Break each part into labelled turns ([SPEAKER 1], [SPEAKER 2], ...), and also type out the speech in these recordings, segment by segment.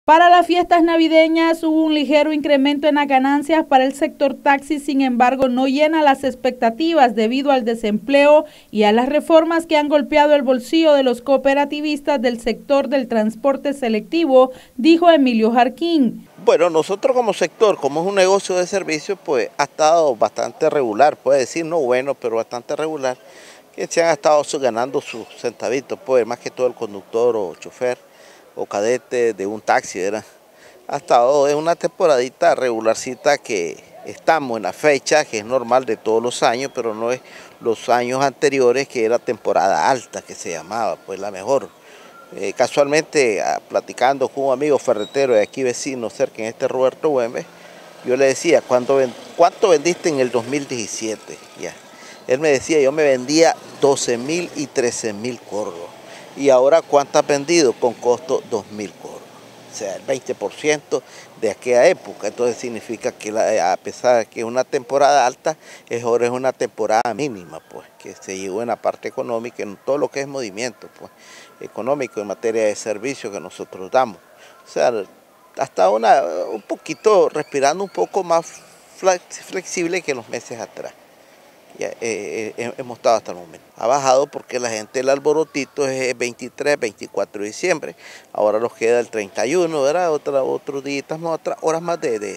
[SPEAKER 1] Para las fiestas navideñas hubo un ligero incremento en las ganancias para el sector taxi, sin embargo no llena las expectativas debido al desempleo y a las reformas que han golpeado el bolsillo de los cooperativistas del sector del transporte selectivo, dijo Emilio Jarquín.
[SPEAKER 2] Bueno, nosotros como sector, como es un negocio de servicios, pues ha estado bastante regular, puede decir no bueno, pero bastante regular, que se han estado ganando sus centavitos, pues más que todo el conductor o chofer o cadete de un taxi, ¿verdad? Ha estado en una temporadita regularcita que estamos en la fecha, que es normal de todos los años, pero no es los años anteriores, que era temporada alta, que se llamaba, pues la mejor. Casualmente, platicando con un amigo ferretero de aquí vecino, cerca en Roberto Güemes, yo le decía, ¿cuánto vendiste en el 2017? Ya. Él me decía, yo me vendía 12.000 y 13.000 corros. Y ahora, ¿cuánto has vendido? Con costo 2.000 corros. O sea, el 20% de aquella época. Entonces significa que a pesar de que es una temporada alta, ahora es una temporada mínima, pues, que se llegó en la parte económica, en todo lo que es movimiento, pues, económico en materia de servicios que nosotros damos. O sea, hasta un poquito, respirando un poco más flexible que los meses atrás. Ya, hemos estado hasta el momento. Ha bajado porque la gente, el alborotito es el 23, 24 de diciembre. Ahora nos queda el 31, ¿verdad? Otros días, otras horas más de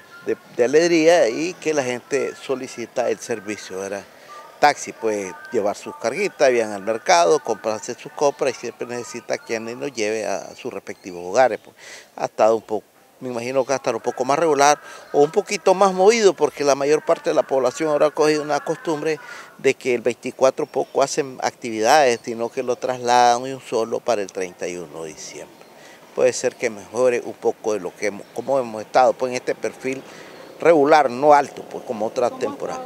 [SPEAKER 2] alegría y que la gente solicita el servicio, ¿verdad? Taxi, puede llevar sus carguitas, vienen al mercado, comprarse sus compras y siempre necesita quien nos lleve a sus respectivos hogares. Pues. Ha estado un poco, me imagino que va a estar un poco más regular o un poquito más movido porque la mayor parte de la población ahora ha cogido una costumbre de que el 24 poco hacen actividades, sino que lo trasladan un solo para el 31 de diciembre. Puede ser que mejore un poco de lo que como hemos estado pues, en este perfil regular, no alto, pues como otra temporada.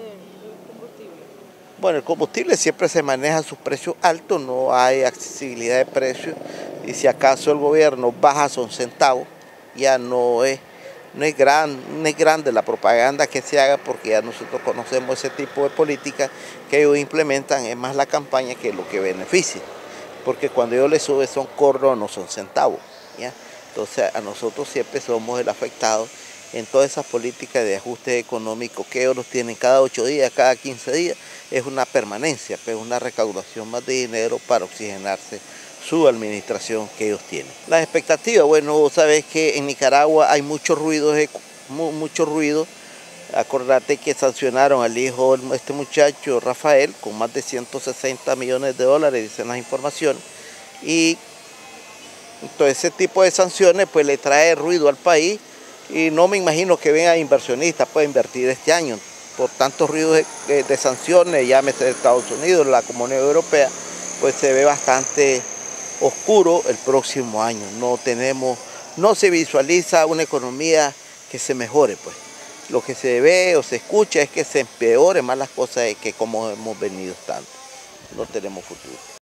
[SPEAKER 2] Bueno, el combustible siempre se maneja a sus precios altos, no hay accesibilidad de precios y si acaso el gobierno baja son centavos, ya no es grande la propaganda que se haga porque ya nosotros conocemos ese tipo de política que ellos implementan, es más la campaña que lo que beneficia, porque cuando ellos les suben son corros, no son centavos, ¿ya? Entonces a nosotros siempre somos el afectado en todas esas políticas de ajuste económico que ellos tienen cada 8 días, cada 15 días, es una permanencia, pues una recaudación más de dinero para oxigenarse su administración que ellos tienen. Las expectativas, bueno, vos sabés que en Nicaragua hay mucho ruido, Acordate que sancionaron al hijo de este muchacho, Rafael, con más de 160 millones de dólares, dicen las informaciones, y todo ese tipo de sanciones pues le trae ruido al país y no me imagino que vengan inversionistas para invertir este año. Por tantos ruidos de sanciones, llámese de Estados Unidos, la Comunidad Europea, pues se ve bastante oscuro el próximo año. No se visualiza una economía que se mejore, pues. Lo que se ve o se escucha es que se empeore más las cosas que como hemos venido estando. No tenemos futuro.